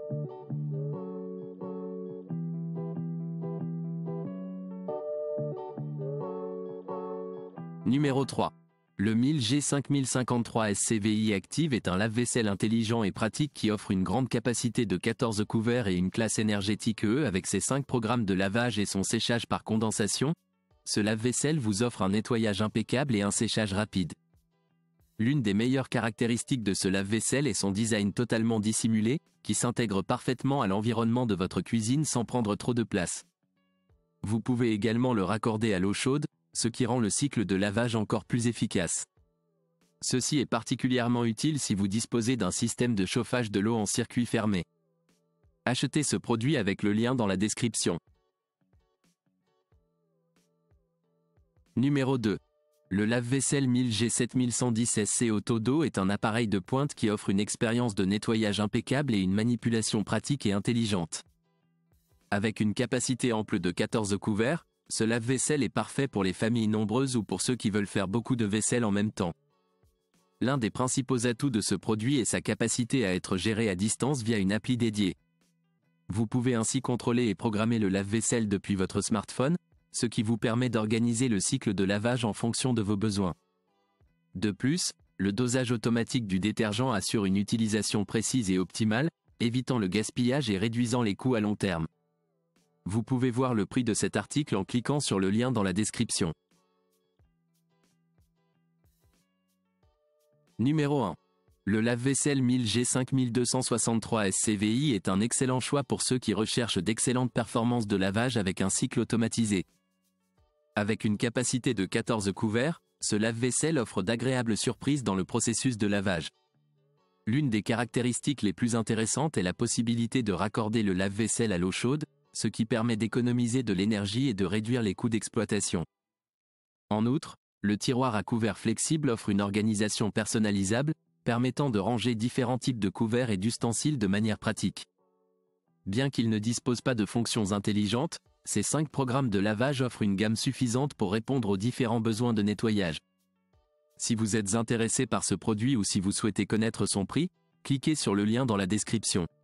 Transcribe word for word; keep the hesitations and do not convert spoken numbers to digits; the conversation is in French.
Numéro trois. Le mille G cinq mille cinquante-trois S C V I Active est un lave-vaisselle intelligent et pratique qui offre une grande capacité de quatorze couverts et une classe énergétique E avec ses cinq programmes de lavage et son séchage par condensation. Ce lave-vaisselle vous offre un nettoyage impeccable et un séchage rapide. L'une des meilleures caractéristiques de ce lave-vaisselle est son design totalement dissimulé, qui s'intègre parfaitement à l'environnement de votre cuisine sans prendre trop de place. Vous pouvez également le raccorder à l'eau chaude, ce qui rend le cycle de lavage encore plus efficace. Ceci est particulièrement utile si vous disposez d'un système de chauffage de l'eau en circuit fermé. Achetez ce produit avec le lien dans la description. Numéro deux. Le lave-vaisselle mille G sept mille cent dix S C Auto-Do est un appareil de pointe qui offre une expérience de nettoyage impeccable et une manipulation pratique et intelligente. Avec une capacité ample de quatorze couverts, ce lave-vaisselle est parfait pour les familles nombreuses ou pour ceux qui veulent faire beaucoup de vaisselle en même temps. L'un des principaux atouts de ce produit est sa capacité à être géré à distance via une appli dédiée. Vous pouvez ainsi contrôler et programmer le lave-vaisselle depuis votre smartphone, ce qui vous permet d'organiser le cycle de lavage en fonction de vos besoins. De plus, le dosage automatique du détergent assure une utilisation précise et optimale, évitant le gaspillage et réduisant les coûts à long terme. Vous pouvez voir le prix de cet article en cliquant sur le lien dans la description. Numéro un. Le lave-vaisselle mille G cinq mille deux cent soixante-trois S C V I est un excellent choix pour ceux qui recherchent d'excellentes performances de lavage avec un cycle automatisé. Avec une capacité de quatorze couverts, ce lave-vaisselle offre d'agréables surprises dans le processus de lavage. L'une des caractéristiques les plus intéressantes est la possibilité de raccorder le lave-vaisselle à l'eau chaude, ce qui permet d'économiser de l'énergie et de réduire les coûts d'exploitation. En outre, le tiroir à couverts flexible offre une organisation personnalisable, permettant de ranger différents types de couverts et d'ustensiles de manière pratique. Bien qu'il ne dispose pas de fonctions intelligentes, ces cinq programmes de lavage offrent une gamme suffisante pour répondre aux différents besoins de nettoyage. Si vous êtes intéressé par ce produit ou si vous souhaitez connaître son prix, cliquez sur le lien dans la description.